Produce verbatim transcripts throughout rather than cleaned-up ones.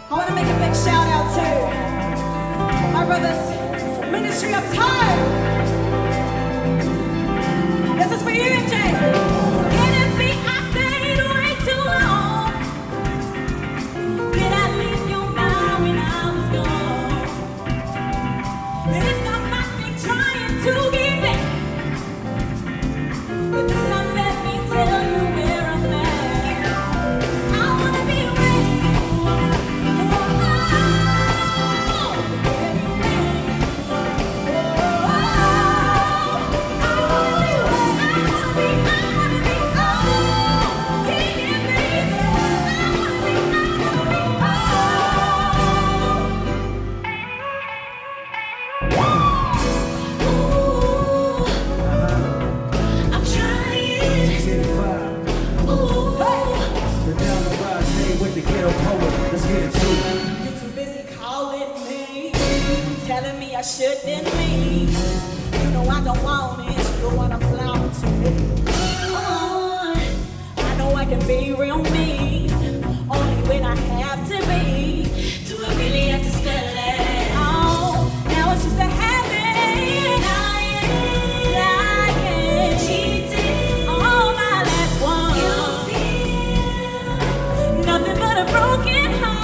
I want to make a big shout out to my brother's Ministry of Time. This is for you, M J. Can it be I stayed way too long? Did I leave you now when I was gone? It's not my thing trying to get back, but this time let me tell you where I'm at. I wanna be ready. Telling me I shouldn't leave. You know I don't want it. You wanna flower to me. Oh, I know I can be real mean, only when I have to be. Do I really have to spell it? Oh, now it's just a habit. Lying, lying, cheating. Oh, my last one. You feel nothing but a broken heart.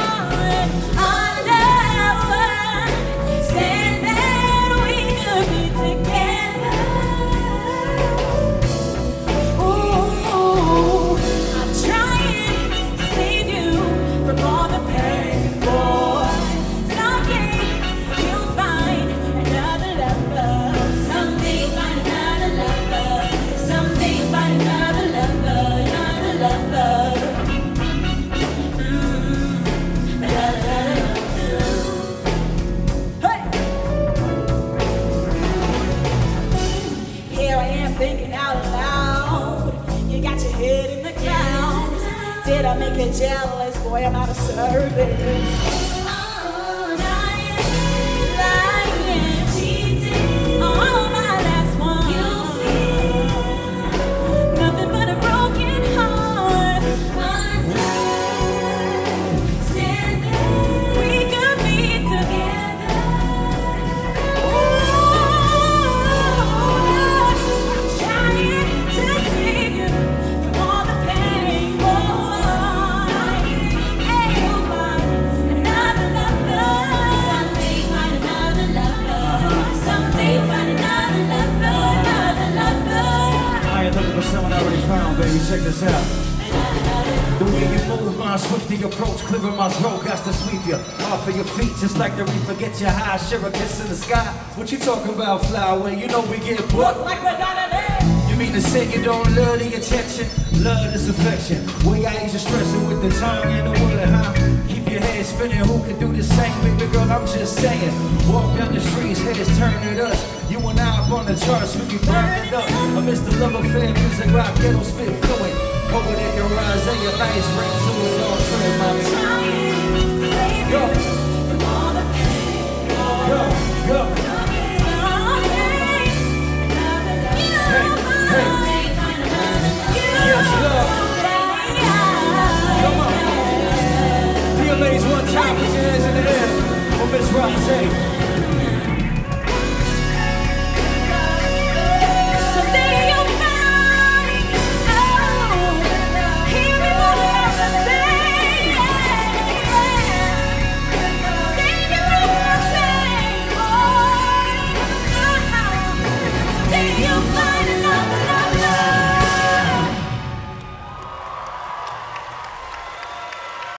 Thinking out loud, you got your head in the clouds. Did I make you jealous? Boy, I'm out of service. Oh, lying, lying, cheating. Oh, my last one. You feel nothing but a broken heart. Understanding we could be together. Someone I already found, baby, check this out. The way you move, my swifty approach, clearing my throat, got to sweep you off of your feet, just like the reef. Forget your high, share a kiss in the sky. What you talking about, flower? You know we get booked like we're gonna live. You mean to say you don't love the attention? Love is affection. Way I ease your stressing with the tongue and the wallet, huh? Keep your head spinning, who can do the same? Baby girl, I'm just saying. Walk down the streets, heads turn at us. You and I up on the charts, we be burning up. I miss the love affair, music, rock, ghetto, spit fluent. Poetik and Razé, a nice ring to it, don't trip my time. Go. Go, go. Hey, hey. Yes, love. Come on. Feel ladies one time, put your hands in the air. For Miss Razé.